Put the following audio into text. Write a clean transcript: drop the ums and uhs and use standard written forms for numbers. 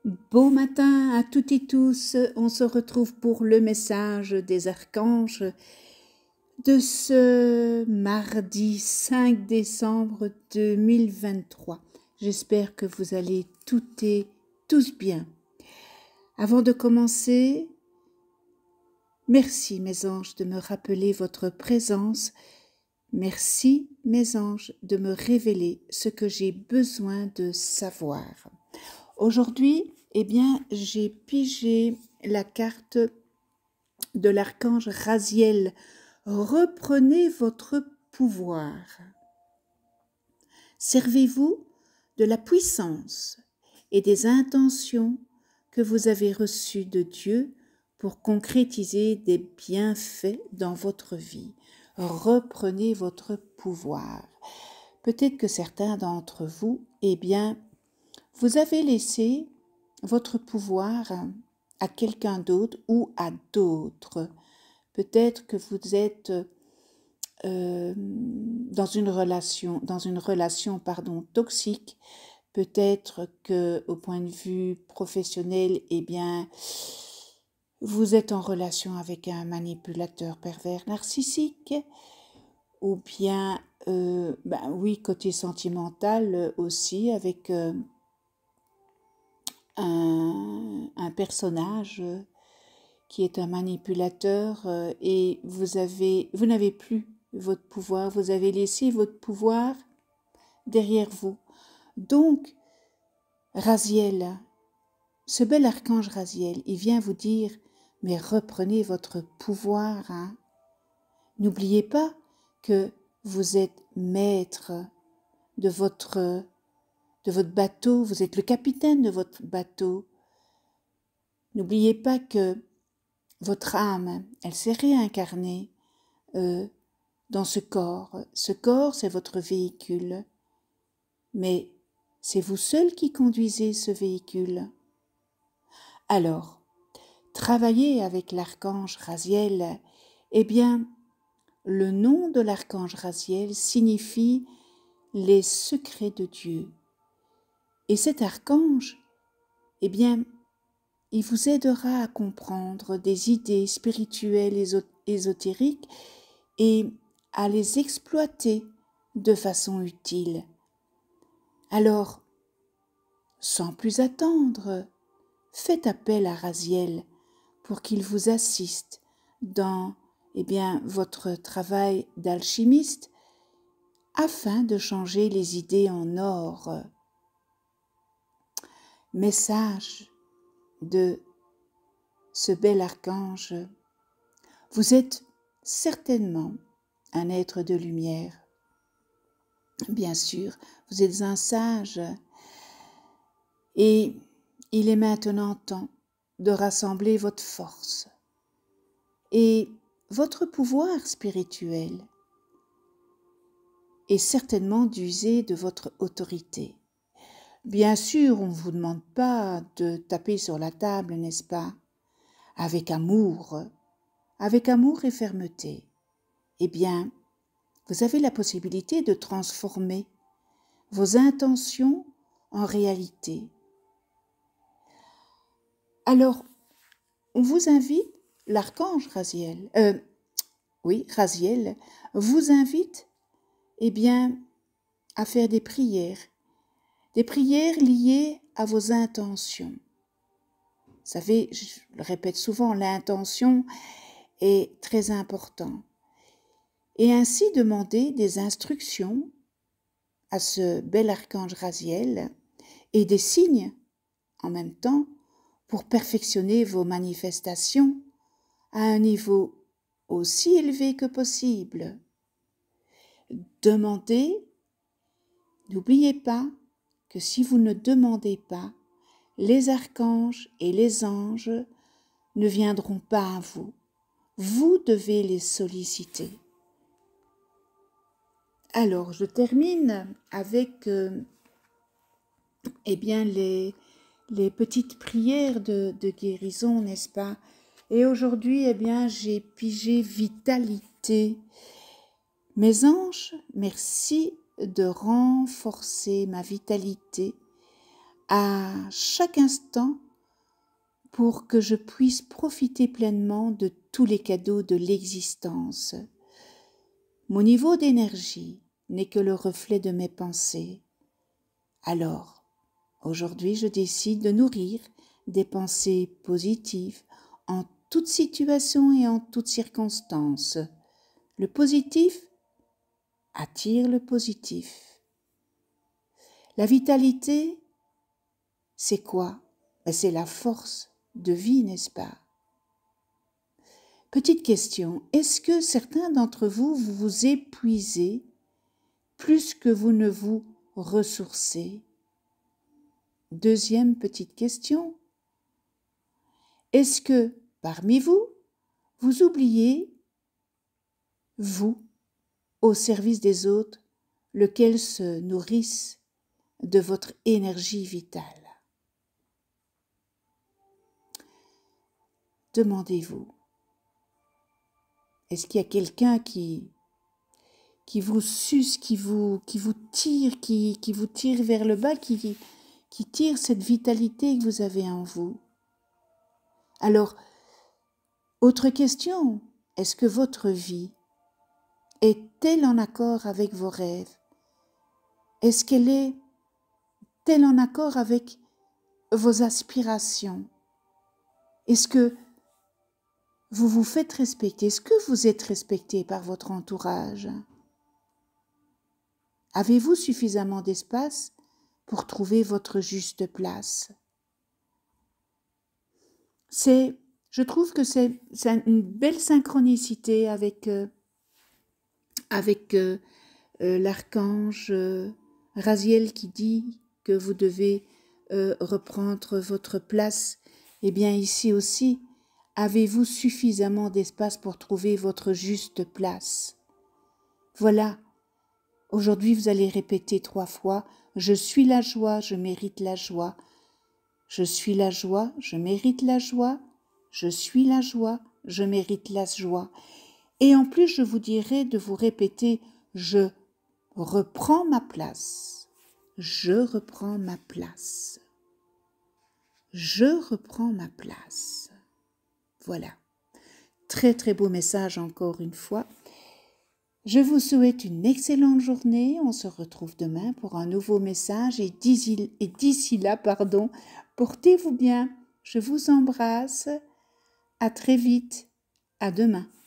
Beau matin à toutes et tous, on se retrouve pour le message des archanges de ce mardi 5 décembre 2023. J'espère que vous allez toutes et tous bien. Avant de commencer, merci mes anges de me rappeler votre présence. Merci mes anges de me révéler ce que j'ai besoin de savoir. Aujourd'hui, j'ai pigé la carte de l'archange Raziel. Reprenez votre pouvoir. Servez-vous de la puissance et des intentions que vous avez reçues de Dieu pour concrétiser des bienfaits dans votre vie. Reprenez votre pouvoir. Peut-être que certains d'entre vous, vous avez laissé votre pouvoir à quelqu'un d'autre ou à d'autres. Peut-être que vous êtes dans une relation toxique. Peut-être que au point de vue professionnel, vous êtes en relation avec un manipulateur pervers narcissique. Ou bien, côté sentimental aussi, avec un personnage qui est un manipulateur et vous n'avez plus votre pouvoir, vous avez laissé votre pouvoir derrière vous. Donc, Raziel, ce bel archange Raziel, il vient vous dire, mais reprenez votre pouvoir. N'oubliez pas que vous êtes maître de votre bateau, vous êtes le capitaine de votre bateau. N'oubliez pas que votre âme, elle s'est réincarnée dans ce corps. Ce corps, c'est votre véhicule. Mais c'est vous seul qui conduisez ce véhicule. Alors, travaillez avec l'archange Raziel. Le nom de l'archange Raziel signifie les secrets de Dieu. Et cet archange, il vous aidera à comprendre des idées spirituelles ésotériques et à les exploiter de façon utile. Alors, sans plus attendre, faites appel à Raziel pour qu'il vous assiste dans votre travail d'alchimiste afin de changer les idées en or. Message de ce bel archange, vous êtes certainement un être de lumière. Bien sûr, vous êtes un sage et il est maintenant temps de rassembler votre force et votre pouvoir spirituel et certainement d'user de votre autorité. Bien sûr, on ne vous demande pas de taper sur la table, n'est-ce pas? Avec amour et fermeté. Vous avez la possibilité de transformer vos intentions en réalité. Alors, on vous invite, l'archange Raziel, Raziel, vous invite, à faire des prières liées à vos intentions. Vous savez, je le répète souvent, l'intention est très importante. Et ainsi demander des instructions à ce bel archange Raziel et des signes en même temps pour perfectionner vos manifestations à un niveau aussi élevé que possible. Demandez, n'oubliez pas que si vous ne demandez pas, les archanges et les anges ne viendront pas à vous. Vous devez les solliciter. Alors, je termine avec les petites prières de guérison, n'est-ce pas? Et aujourd'hui, j'ai pigé vitalité. Mes anges, merci de renforcer ma vitalité à chaque instant pour que je puisse profiter pleinement de tous les cadeaux de l'existence. Mon niveau d'énergie n'est que le reflet de mes pensées. Alors, aujourd'hui, je décide de nourrir des pensées positives en toute situation et en toutes circonstances. Le positif attire le positif. La vitalité, c'est quoi? C'est la force de vie, n'est-ce pas? Petite question, est-ce que certains d'entre vous, vous vous épuisez plus que vous ne vous ressourcez? Deuxième petite question, est-ce que parmi vous, vous oubliez, vous, au service des autres, lesquels se nourrissent de votre énergie vitale? Demandez-vous, est-ce qu'il y a quelqu'un qui vous suce, qui vous tire, qui vous tire vers le bas, qui tire cette vitalité que vous avez en vous? Alors, autre question, est-ce que votre vie est-elle en accord avec vos rêves? Est-ce qu'elle est-elle en accord avec vos aspirations? Est-ce que vous vous faites respecter? Est-ce que vous êtes respecté par votre entourage? Avez-vous suffisamment d'espace pour trouver votre juste place? Je trouve que c'est une belle synchronicité avec l'archange Raziel qui dit que vous devez reprendre votre place. Eh bien ici aussi, avez-vous suffisamment d'espace pour trouver votre juste place? Voilà, aujourd'hui vous allez répéter 3 fois, je suis la joie, je mérite la joie. Je suis la joie, je mérite la joie. Je suis la joie, je mérite la joie. Et en plus, je vous dirai de vous répéter, je reprends ma place. Je reprends ma place. Je reprends ma place. Voilà. Très très beau message encore une fois. Je vous souhaite une excellente journée. On se retrouve demain pour un nouveau message et d'ici là, portez-vous bien. Je vous embrasse. À très vite. À demain.